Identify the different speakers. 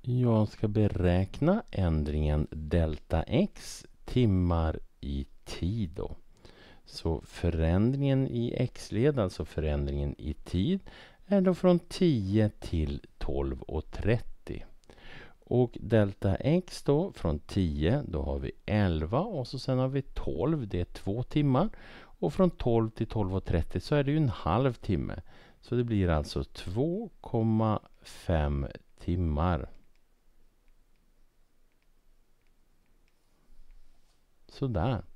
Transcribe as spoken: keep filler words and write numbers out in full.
Speaker 1: Jag ska beräkna ändringen delta x timmar i tid då. Så förändringen i x-led, alltså förändringen i tid, är då från tio till tolv och trettio. Och delta x då från tio, då har vi elva och så sen har vi tolv, det är två timmar. Och från tolv till tolv och trettio så är det ju en halv timme. Så det blir alltså två komma fem timmar. Sådär.